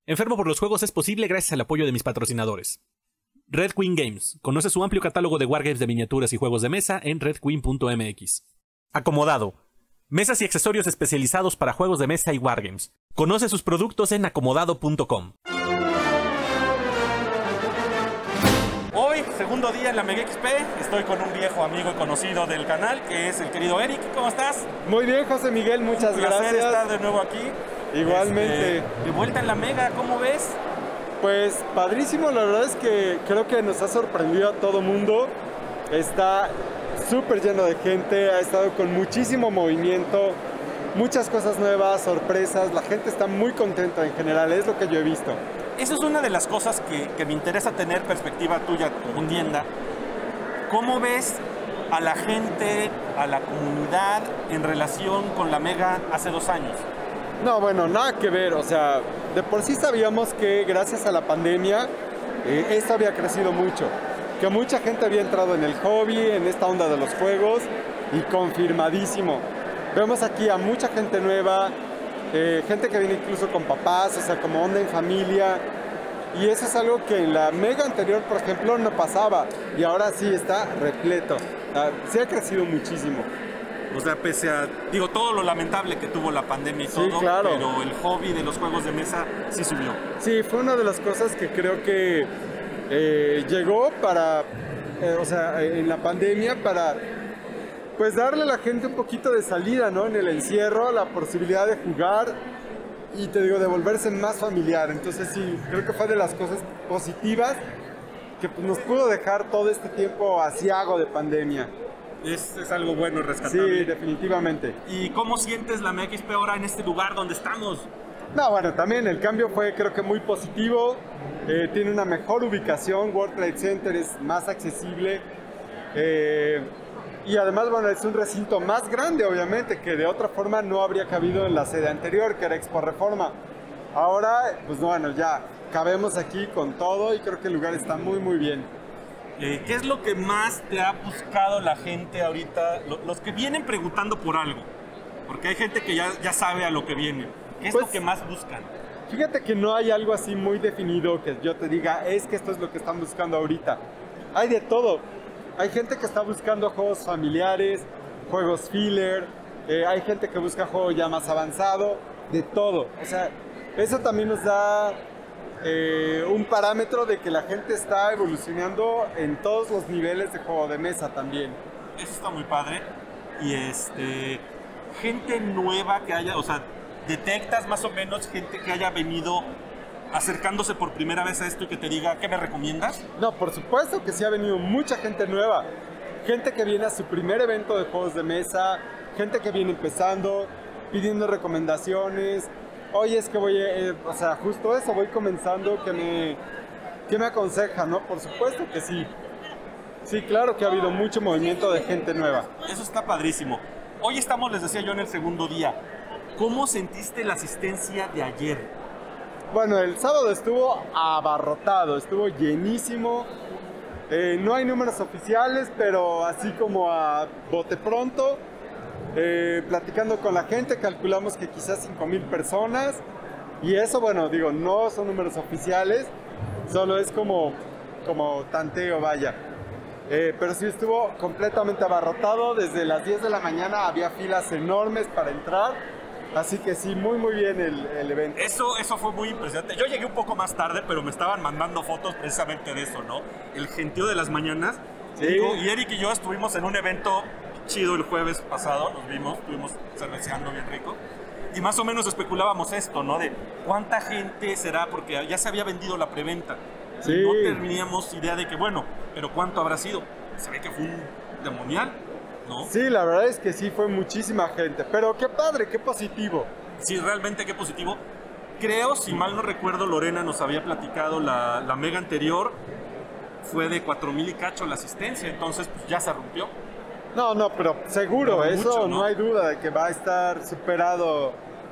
Enfermo por los juegos es posible gracias al apoyo de mis patrocinadores. Red Queen Games. Conoce su amplio catálogo de wargames de miniaturas y juegos de mesa en redqueen.mx. Acomodado. Mesas y accesorios especializados para juegos de mesa y wargames. Conoce sus productos en acomodado.com. Hoy, segundo día en la Mega XP, estoy con un viejo amigo y conocido del canal, que es el querido Eric. ¿Cómo estás? Muy bien, José Miguel, muchas gracias. Un placer estar de nuevo aquí. Igualmente. De vuelta en la Mega, ¿cómo ves? Pues padrísimo, la verdad es que creo que nos ha sorprendido a todo mundo. Está súper lleno de gente, ha estado con muchísimo movimiento, muchas cosas nuevas, sorpresas, la gente está muy contenta en general, es lo que yo he visto. Eso es una de las cosas que me interesa tener perspectiva tuya como tienda. ¿Cómo ves a la gente, a la comunidad en relación con la Mega hace 2 años? No, bueno, nada que ver, o sea, de por sí sabíamos que gracias a la pandemia esto había crecido mucho, que mucha gente había entrado en el hobby, en esta onda de los juegos, y confirmadísimo. Vemos aquí a mucha gente nueva, gente que viene incluso con papás, o sea, como onda en familia, y eso es algo que en la Mega anterior, por ejemplo, no pasaba, y ahora sí está repleto, sí ha crecido muchísimo. O sea, pese a, todo lo lamentable que tuvo la pandemia y todo, claro. Pero el hobby de los juegos de mesa sí subió. Sí, fue una de las cosas que creo que llegó para, o sea, en la pandemia para, pues darle a la gente un poquito de salida, ¿no? En el encierro, la posibilidad de jugar y te digo, de volverse más familiar. Entonces sí, creo que fue de las cosas positivas que pues, nos pudo dejar todo este tiempo aciago de pandemia. Es algo bueno, rescatable. Sí, definitivamente. ¿Y cómo sientes la Mega XP ahora en este lugar donde estamos? No, bueno, también el cambio fue creo que muy positivo, tiene una mejor ubicación, World Trade Center es más accesible y además, bueno, es un recinto más grande obviamente, que de otra forma no habría cabido en la sede anterior, que era Expo Reforma. Ahora, pues bueno, ya cabemos aquí con todo y creo que el lugar está muy muy bien. ¿Qué es lo que más te ha buscado la gente ahorita? Los que vienen preguntando por algo, porque hay gente que ya sabe a lo que viene. ¿Qué es lo que más buscan? Fíjate que no hay algo así muy definido que yo te diga, es que esto es lo que están buscando ahorita. Hay de todo. Hay gente que está buscando juegos familiares, juegos filler, hay gente que busca juego ya más avanzado, de todo. O sea, eso también nos da un parámetro de que la gente está evolucionando en todos los niveles de juego de mesa también. Eso está muy padre. Y gente nueva que haya, o sea, ¿detectas más o menos gente que haya venido acercándose por primera vez a esto y que te diga, ¿qué me recomiendas? No, por supuesto que sí ha venido mucha gente nueva. Gente que viene a su primer evento de juegos de mesa, gente que viene empezando, pidiendo recomendaciones. Oye, es que voy, o sea, justo eso, voy comenzando, ¿qué me aconseja, no? Por supuesto que sí. Sí, claro que ha habido mucho movimiento de gente nueva. Eso está padrísimo. Hoy estamos, les decía yo, en el segundo día. ¿Cómo sentiste la asistencia de ayer? Bueno, el sábado estuvo abarrotado, estuvo llenísimo. No hay números oficiales, pero así como a bote pronto, platicando con la gente, calculamos que quizás 5,000 personas. Y eso, bueno, digo, no son números oficiales, solo es como tanteo, vaya. Pero sí estuvo completamente abarrotado, desde las 10 de la mañana había filas enormes para entrar. Así que sí, muy muy bien el evento. Eso fue muy impresionante. Yo llegué un poco más tarde, pero me estaban mandando fotos precisamente de eso, ¿no? El gentío de las mañanas. Sí. Y Eric y yo estuvimos en un evento chido el jueves pasado, nos vimos, estuvimos cerveceando bien rico. Y más o menos especulábamos esto, ¿no? De cuánta gente será, porque ya se había vendido la preventa. Sí. Y no teníamos idea de que, bueno, pero ¿cuánto habrá sido? Se ve que fue un demonial, ¿no? Sí, la verdad es que sí, fue muchísima gente, pero qué padre, qué positivo. Sí, realmente qué positivo. Creo, si mal no recuerdo, Lorena nos había platicado la Mega anterior, fue de 4,000 y cacho la asistencia, entonces pues ya se rompió. No, pero seguro, pero eso mucho, ¿no? hay duda de que va a estar superado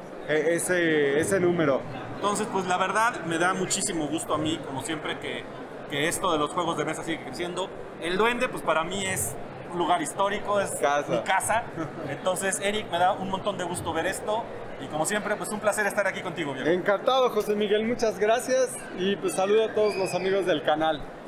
ese número. Entonces, pues la verdad me da muchísimo gusto a mí, como siempre, que esto de los juegos de mesa sigue creciendo. El Duende, pues para mí es un lugar histórico, es mi casa. Entonces, Eric, me da un montón de gusto ver esto. Y como siempre, pues un placer estar aquí contigo, viejo. Encantado, José Miguel, muchas gracias y pues saludo a todos los amigos del canal.